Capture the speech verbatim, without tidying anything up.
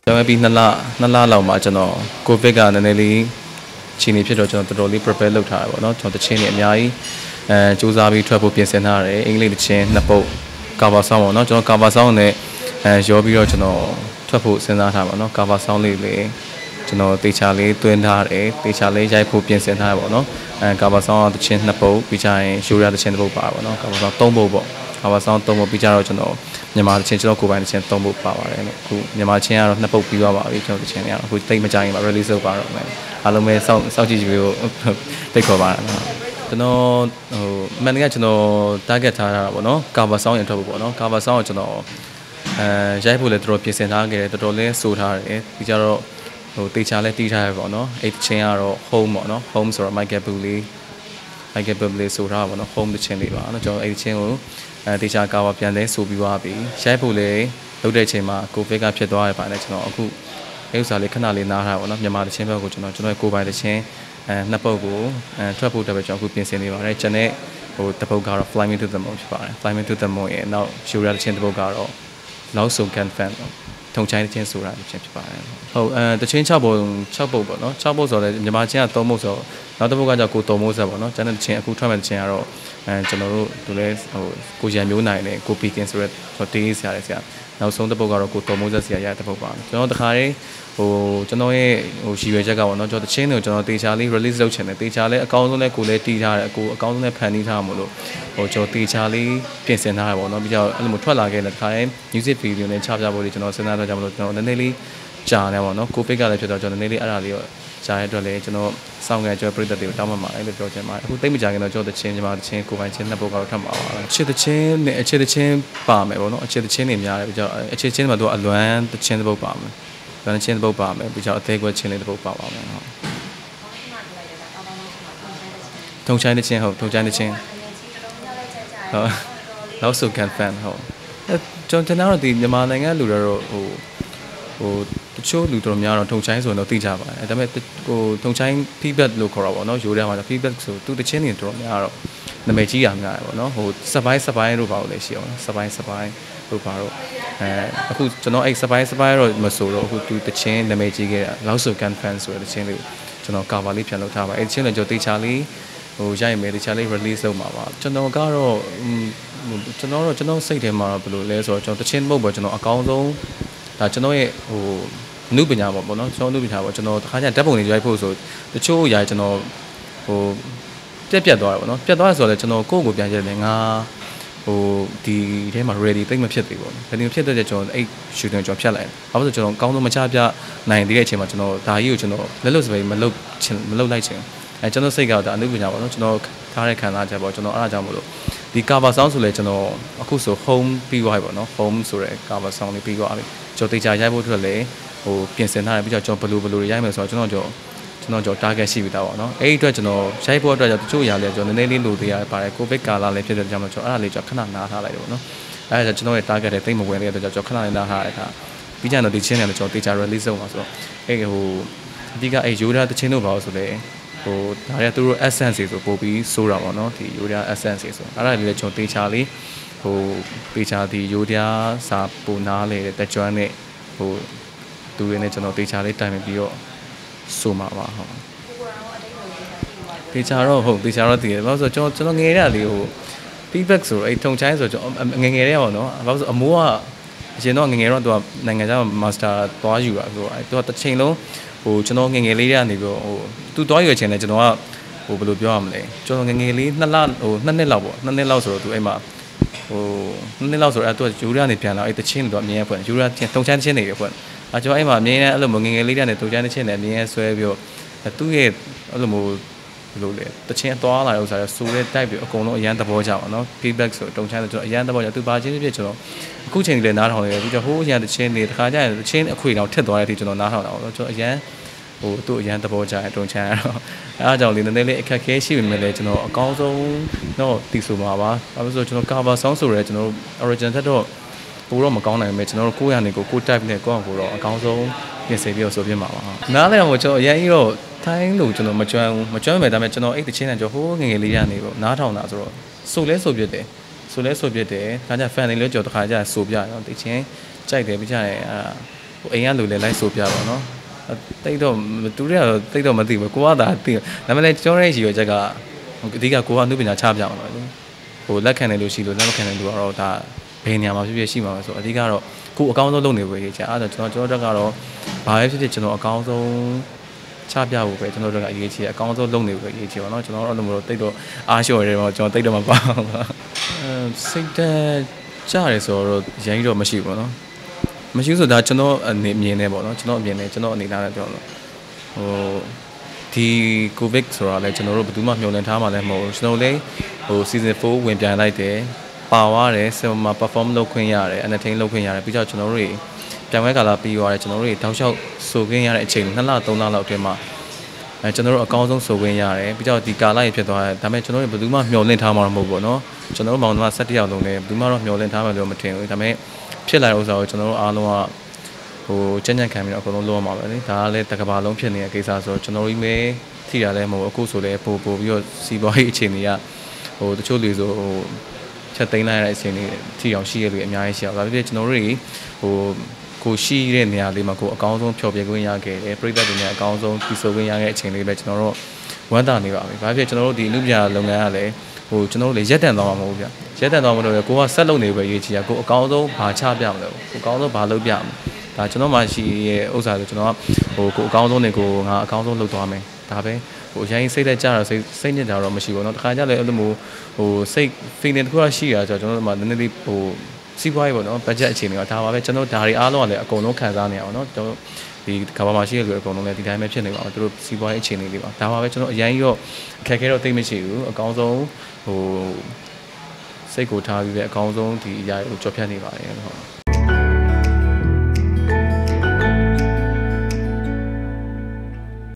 ကျွန်တော်ပြီးနှစ်လနှစ်လလောက်မှာကျွန်တော်ကိုဗစ်ကနည်းနည်းလေးခြေနေဖြစ်တော့ကျွန်တော်တော်တော်လေး prepare လုပ်ထားတယ်ပေါ့နော်ကျွန်တော်တချင်းနေအများကြီးအဲစူးစမ်းပြီးထွက်ဖို့ပြင်ဆင်ထားတယ်အင်္ဂလိပ်တချင်းနှစ်ပုတ် cover song ပေါ့နော်ကျွန်တော် cover song နဲ့အဲရောပြီးတော့ကျွန်တော်ထွက်ဖို့စဉ်းစားထားပါတော့ cover song လေးလေးကျွန်တော်တေချာလေးတွင်းထားတယ်တေချာလေးရိုက်ဖို့ပြင်ဆင်ထားရပေါ့နော်အဲ cover song တချင်းနှစ်ပုတ်ပြီးကြရင်ရှိုးရတချင်းတစ်ပုတ်ပါပေါ့နော် cover song သုံးပုတ်ပေါ့ cover song သုံးပုတ်ပြီးကြတော့ကျွန်တော်မြန်မာတချင်းကျွန်တော်ကိုယ်ပိုင်တချင်းသုံးပုတ်ပါပါတယ်လို့အခုမြန်မာချင်းကတော့နှစ်ပုတ်ပြီးသွားပါပြီကျွန်တော်တချင်းတွေကတော့အခုတိတ်မကြရင်ပါ release လုပ်ပါတော့မယ်အားလုံးပဲစောင့်စောင့်ကြည့်ကြပြီးတော့တိတ်ခေါ်ပါတော့ကျွန်တော်ဟိုမှန်တကယ်ကျွန်တော် target ထားတာပေါ့နော် cover song ရထွက်ဖို့ပေါ့နော် cover song ကိုကျွန်တော်အဲရိုက်ဖို့လည်းတော်တော်ပြင်ဆင်ထားခဲ့တယ်တော်တော်လေးစိုးထားတယ်ပြီးကြတော့ဟိုတေချာလည်းတီးထားရပေါ့နော်အဲ့ချင်းကတော့ home ပေါ့နော် home ဆိုတော့ Michael Bublé Michael Bublé ဆိုတာပေါ့နော် home တချင်းလေးပါနော်ကျွန်တော်အဲ့ချင်းကိုအဲတေချာကာဝပြန်လဲဆိုပြီးသွားပြီရိုက်ဖို့လည်းလုပ်တဲ့အချိန်မှာကိုဗစ်ကဖြစ်သွားရပါတယ်ကျွန်တော်အခုအဲ့ဥစ္စာလေးခဏလေးနားထားပါတော့မြန်မာတချင်းဘက်ကိုကျွန်တော်ကျွန်တော်ကိုယ်ပိုင်တချင်းအဲနှစ်ပုတ်ကိုအဲထွက်ဖို့တက်ပဲကျွန်တော်အခုပြင်ဆင်နေပါတယ်ကျွန်တော်ဟိုတပုတ်ကတော့ Fly Me to the Moon ဖြစ်ပါတယ် Fly Me to the Moon ရဲ့နောက်ရှိုးရတချင်းတပုတ်ကတော့ Loud So Can Fan ထုံချိုင်းတချင်းဆိုတာတစ်ချင်းဖြစ်ပါတယ်ဟုတ်အဲတချင်း၆ပုံ၆ပုတ်ပေါ့နော်၆ပုတ်ဆိုတော့မြန်မာချင်းက၃ပုတ်ဆိုတော့နောက်တစ်ပုတ်ကကြောင့်ကို၃ပုတ်ဆက်ပေါ့နော်ကျန်တဲ့တချင်းအခုထွက်မဲ့တချင်းကတော့အဲကျွန်တော်တို့ဒီလဲဟိုကိုရံမျိုးနိုင်နဲ့ကိုပီကင်ဆိုရက်တေးဆရာလေးဆရာနောက်ဆုံးတစ်ပုတ်ကတော့ကို၃ပုတ်ဆက်ဆရာရတဲ့ပုတ်ပါကျွန်တော်တခါလေးဟိုကျွန်တော်ရဲ့ဟိုရှီရွယ်ချက်ကပေါ့နော်ကျွန်တော်တချင်းတွေကိုကျွန်တော်တေချာလေး release လုပ်ချင်တယ်တေချာလေးအကောင်းဆုံးနဲ့ကိုလည်းတီးထားတယ်ကိုအကောင်းဆုံးနဲ့ဖန်တီးထားမှာလို့ဟိုကျွန်တော်တေချာလေးပြင်ဆင်ထားရပေါ့နော်ပြီးတော့အဲ့လိုမျိုးထွက်လာခဲ့တဲ့တခါလေး music video နဲ့ချပြဖို့လေးကျွန်တော်စဉ်းစားတော့ကြမလို့ကျွန်တော်နည်းနည်းလေးကြာနေပါတော့ကိုဗစ်ကလည်းဖြစ်တော့ကျွန်တော်နည်းနည်းလေးအဲ့ဒါလေးတော့ကြာရတဲ့အတွက်လည်းကျွန်တော်စောင့်ငယ်ကျွန်တော်ပြည်သက်တွေကိုတောင်းပန်ပါတယ်လို့ပြောချင်ပါတယ်အခုတိတ်မကြခင်တော့ကျွန်တော်တချင်းကျွန်တော်တချင်းကိုပိုင်ချင်းနှစ်ပုတ်ကတော့ထပ်မှာပါအခြေတချင်းနဲ့အခြေတချင်းပါမယ်ပေါ့နော်အခြေတချင်းတွေများတယ်ပြီးတော့အခြေချင်းမှာတော့အလွမ်းတချင်းတစ်ပုတ်ပါမယ်လွမ်းချင်းတစ်ပုတ်ပါမယ်ပြီးတော့အသေးကွက်ချင်းလေးတစ်ပုတ်ပါပါမယ်ဟုတ်ထုံချိုင်းတချင်းဟုတ်ထုံချိုင်းတချင်းဟုတ်နောက်ဆိုကန်ဖန်ဟုတ်ကျွန်တော်ကျွန်တော်တို့ဒီမြန်မာနိုင်ငံလူတွေတော့ဟိုဟိုတချို့လူတော်များတော့ထုံချိုင်းဆိုရင်တော့သိကြပါတယ်ဒါပေမဲ့ဟိုထုံချိုင်း feedback လို့ခေါ်တာပေါ့နော်ရိုးထဲမှာ feedback ဆိုသူတချင်းတွေတော်များတော့နာမည်ကြီးရများတယ်ပေါ့နော်ဟိုစပိုင်းစပိုင်းတို့ပါလို့လည်းရှိအောင်စပိုင်းစပိုင်းတို့ပါတော့အဲအခုကျွန်တော်အဲ့စပိုင်းစပိုင်းတော့မဆိုတော့အခုသူတချင်းနာမည်ကြီးခဲ့တာလောက်ဆိုကန်ဖန်ဆိုတဲ့တချင်းလေးကျွန်တော် cover လေးပြန်လုပ်ထားပါအဲ့တချင်းလည်းကျွန်တော်တေချာလေးဟိုရိုက်မယ်တေချာလေး release လုပ်မှာပါကျွန်တော်ကတော့ကျွန်တော်တော့ကျွန်တော်စိတ်ထဲမှာဘယ်လိုလဲဆိုတော့ကျွန်တော်တချင်းမဟုတ်ပါကျွန်တော်အကောင်းဆုံးဒါကျွန်တော်ရဲ့ဟိုနုပညာပေါ့နော်ကျွန်တော်နုပညာပေါ့ကျွန်တော်တခါကျဓာတ်ပုံတွေရိုက်ဖို့ဆိုတချို့ຢာကျွန်တော်ဟိုပြက်ပြက်သွားတယ်ပေါ့နော်ပြက်သွားတယ်ဆိုတော့ကျွန်တော်ကိုယ့်ကိုပြန်ရက်တယ်ငါဟိုဒီထဲမှာ ready တိတ်မဖြစ်သေးဘူးပေါ့ ready ဖြစ်တဲ့ကျွန်တော်အဲ့ shooting ကျွန်တော်ဖြတ်လိုက်ဘာလို့ဆိုကျွန်တော်အကောင်းဆုံးမချပြနိုင်သေးတဲ့အချိန်မှာကျွန်တော်ဒါကြီးကိုကျွန်တော်လက်လွတ်စပိန်မလုပ်ချင်မလုပ်လိုက်ချင်အဲကျွန်တော်စိတ်ကတော့ဒါအနုပညာပေါ့နော်ကျွန်တော်ထားတဲ့ခံစားချက်ပေါ့ကျွန်တော်အဲ့ဒါကြောင့်မလို့ဒီ cover song ဆိုလဲကျွန်တော်အခုဆို home ပြီးသွားပြီပေါ့နော် home ဆိုတဲ့ cover song လေးပြီးသွားပြီကျွန်တော်တေချာရိုက်ဖို့အတွက်လည်းဟိုပြင်ဆင်ထားတယ်ပြီးတော့ကျွန်တော်ဘယ်လိုဘယ်လိုရိုက်မယ်ဆိုတော့ကျွန်တော်ကျွန်တော်ကျွန်တော် target ရှိပြီးသားပေါ့နော်အဲ့ဒီအတွက်ကျွန်တော်ရိုက်ဖို့အတွက်တချို့အရာလေးကျွန်တော်နည်းနည်းလေးလိုသေးရပါတယ်ကိုဗစ်ကာလလည်းဖြစ်တဲ့ကြောင့်ကျွန်တော်အဲ့ဒါလေးကျွန်တော်ခဏနားထားလိုက်တယ်ပေါ့နော်အဲ့ဒါကျွန်တော်ရဲ့ target တွေတိတ်မဝင်တဲ့အတွက်ကျွန်တော်ခဏလေးနားထားရတာပြီးကြတော့ဒီချင်းနဲ့ကျွန်တော်တေချာ release လုပ်မှာဆိုတော့အဲ့ဟိုအဓိကအဲ့ Yoda တချင်းတို့ပါလို့ဆိုလေဟိုဒါရသူတို့ essence တွေဆိုပို့ပြီးစိုးတာပေါ့နော်ဒီ Yoda essence တွေဆိုအဲ့ဒါလေးလည်းကျွန်တော်တေချာလေးဟိုတေချာဒီ Yoda စာပူနာလေတဲ့ကျွမ်းနဲ့ဟိုသူတွေနဲ့ကျွန်တော်တေချာလေးတိုင်ပြီးတော့ဆိုမှာပါဟုတ်တေချာတော့ဟုတ်တေချာတော့တည်တယ်ဘာလို့ဆိုကျွန်တော်ကျွန်တော်ငယ်ရလေးဟို feedback ဆိုအဲ့ထုံချိုင်းဆိုကျွန်တော်ငယ်ငယ်လေးပေါ့နော်ဘာလို့ဆိုအမိုးကအရင်တော့ငယ်ငယ်တော့သူကနိုင်ငံခြား master သွားယူတာဆိုအဲ့သူကတစ်ချိန်လုံးဟိုကျွန်တော်ငယ်ငယ်လေးရနေပြီးဟိုသူသွားယူချိန်လဲကျွန်တော်ကဟိုဘယ်လိုပြောရမလဲကျွန်တော်ငယ်ငယ်လေးနှစ်လဟိုနှစ်နှစ်လောက်ပေါ့နှစ်နှစ်လောက်ဆိုတော့သူအဲ့မှာဟိုနှစ်နှစ်လောက်ဆိုတော့အဲ့သူကယူရနေပြန်လာအဲ့တချင်းတော့အမြင်ရဖွင့်ယူရချင်းထုံချိုင်းချင်းနေရဖွင့်အဲကျွန်တော်အဲ့မှာအမြင်ရအဲ့လိုငယ်ငယ်လေးတဲ့ထုံချိုင်းချင်းနေအမြင်ရဆွဲပြီးတော့သူ့ရဲ့အဲ့လိုမျိုးဘယ်လိုလဲတချင်းသွားလာတဲ့ဥစ္စာတွေဆိုတဲ့ type တွေအကုန်လုံးအရန်သဘောကျပါတော့ feedback ဆိုတုံချမ်းဆိုကျွန်တော်အရန်သဘောကျသူပါချင်းဖြစ်ကျွန်တော်အခုချိန်ကြီးလည်းနားထောင်နေတယ်ပြီးတော့ဟိုးအရန်တချင်းတွေတခါကျရင်တချင်းအခွေတောင်ထက်သွားတဲ့အထိကျွန်တော်နားထောင်တာပေါ့ကျွန်တော်အရန်ဟိုသူ့အရန်သဘောကျတယ်တုံချမ်းကတော့အဲအားကြောင့်လေနည်းနည်းလေးအခက်ခဲရှိပေမဲ့လည်းကျွန်တော်အကောင်းဆုံးတော့တည်ဆိုမှာပါဘာလို့ဆိုကျွန်တော် cover song ဆိုရဲကျွန်တော် original ထက်တော့ပိုတော့မကောင်းနိုင်ဘူးကျွန်တော်တို့ကိုယ့်ရနေကိုကို type နဲ့ကိုယ့်အောင်ကိုတော့အကောင်းဆုံးပြင်ဆင်ပြီးတော့ဆိုပြမှာပါနားလည်းတော့ကျွန်တော်အရန်ကြီးတော့ထိုင်းလို့ကျွန်တော်မကြွမ်းဘူးမကြွမ်းမယ်ဒါပေမဲ့ကျွန်တော်အဲ့တချင်းနဲ့ကျွန်တော်ဟိုးငငယ်လေးရနေပေါ့နားထောင်တာဆိုတော့ဆိုလဲဆိုပြတယ်ဆိုလဲဆိုပြတယ်ဒါကြ fan တွေလည်းကြော်တခါကြဆိုပြတော့တချင်းကြိုက်တယ်ပြကြတယ်အာဟအိမ်ကလူလည်းလိုက်ဆိုပြပါတော့တိတ်တော့သူတွေကတော့တိတ်တော့မသိဘူးကိုကသာသိဒါပေမဲ့လည်းကျွန်တော်ရဲ့ရှိရချက်က အဓိကကိုကအမှုပညာချပြအောင်လို့ဟိုလက်ခံတယ်လို့ရှိလို့လက်မခံတယ်လို့ကတော့ဒါဘယ်နေရာမှာဖြစ်ဖြစ်ရှိမှာပဲဆိုအဓိကတော့ကိုအကောင်းဆုံးလုပ်နေဖို့ရေးချင်အဲ့ဒါကျွန်တော်ကျွန်တော်တို့ကတော့ဘာပဲဖြစ်ဖြစ်ကျွန်တော်အကောင်းဆုံးချပြဖို့ပဲကျွန်တော်တို့ကအရေးကြီးအကောင်းဆုံးလုပ်နေဖို့ရေးချင်ပါတော့ကျွန်တော်တို့အဲ့လိုမျိုးတိတ်တော့အားလျှော့ရတယ်ပေါ့ကျွန်တော်တိတ်တော့မပါဘူးအဲစိတ်တက်ကြရဲဆိုတော့ရန်ကြီးတော့မရှိဘူးပေါ့နော်မရှိဘူးဆိုဒါကျွန်တော်အနေမြင်နေပေါ့နော်ကျွန်တော်အမြင်နဲ့ကျွန်တော်အနေနဲ့ပြောလို့ဟိုဒီကိုဗစ်ဆိုတာလဲကျွန်တော်တို့ဘယ်သူမှမျှော်လင့်ထားမှလည်းမဟုတ်ဘူးကျွန်တော်လည်းဟို season four ဝင်ပြန်လိုက်တယ်ပါသွားတယ်ဆိုမှ perform လုပ်ခွင့်ရတယ် entertain လုပ်ခွင့်ရတယ်ပြီးတော့ကျွန်တော်တို့တွေပြန်ဝဲကာလာပြီးသွားတယ်ကျွန်တော်တို့တွေတောက်လျှောက်ဆိုခွင့်ရတဲ့အချိန်နှစ်လသုံးလလောက်အတွင်းမှာအဲကျွန်တော်တို့အကောင်းဆုံးဆိုခွင့်ရတယ်ပြီးတော့ဒီကာလာရဖြစ်သွားတယ်ဒါပေမဲ့ကျွန်တော်တို့ဘယ်သူမှမျှော်လင့်ထားမှမဟုတ်ဘူးเนาะကျွန်တော်တို့မောင်နှမ၁၁ယောက်လုံးလည်းဘယ်သူမှတော့မျှော်လင့်ထားမှလို့မထင်ဘူးဒါပေမဲ့ဖြစ်လာတဲ့ဥစ္စာကိုကျွန်တော်တို့အားလုံးကဟိုကြံ့ကြံ့ခံပြီးတော့အကုန်လုံးလုပ်ရမှာပဲလေဒါကလည်းတစ်ကမ္ဘာလုံးဖြစ်နေတဲ့ကိစ္စဆိုတော့ကျွန်တော်တို့မဲထိတာလည်းမဟုတ်အခုဆိုလည်းပို့ပို့ပြီးတော့စီးပွားရေးအခြေအနေကဟိုတချို့လူဆိုဟိုချက်သိမ်းလိုက်ရတဲ့အချိန်လေးထိအောင်ရှိရလို့အများကြီးရှိအောင်ဒါပေမဲ့ကျွန်တော်တို့တွေဟိုကိုရှိတဲ့နေရာလေးမှာကိုအကောင်းဆုံးဖျော်ပြခွင့်ရခဲ့တယ်ပြိသက်တွေနဲ့အကောင်းဆုံးပြီးဆိုခွင့်ရခဲ့တဲ့အချိန်လေးပဲကျွန်တော်တို့ဝမ်းသာနေပါပြီဘာဖြစ်ကျွန်တော်တို့ဒီလူပြလုပ်ငန်းကလည်းဟိုကျွန်တော်တို့လည်းရက်တန်သွားမှာမဟုတ်ဘူးဗျရက်တန်သွားမလို့ကိုကဆက်လုပ်နေပဲရေးချင်ရကိုအကောင်းဆုံးဘာချပြမလို့ကိုအကောင်းဆုံးဘာလုပ်ပြမလဲဒါကျွန်တော်မှရှိရဲ့ဥစ္စာဆိုကျွန်တော်ကဟိုကိုအကောင်းဆုံးတွေကိုငါအကောင်းဆုံးလုပ်သွားမယ်ဒါပဲဟိုအရင်စိတ်သက်ကြတော့စိတ်စိတ်ညစ်တာတော့မရှိဘူးเนาะတခါကျလည်းအဲ့လိုမျိုးဟိုစိတ် feeling တခုရှိရဆိုကျွန်တော်တို့မှနည်းနည်းလေးဟိုစီးပွားရေးပေါ့နော် budget အခြေအနေကဒါပါပဲကျွန်တော်ဒါတွေအားလုံးကလည်းအကုန်လုံးခံစားနေအောင်เนาะကျွန်တော်ဒီကဘာမှရှိရလို့အကုန်လုံးလည်းဒီတိုင်းပဲဖြစ်နေပါအောင်သူတို့စီးပွားရေးအခြေအနေလေးပါဒါပါပဲကျွန်တော်အရင်ရောအခက်အခဲတော့သိမရှိဘူးအကောင်းဆုံးဟိုစိတ်ကိုထားပြီးပဲအကောင်းဆုံးဒီအရာကိုကြော်ဖြတ်နေပါတယ်ဟုတ်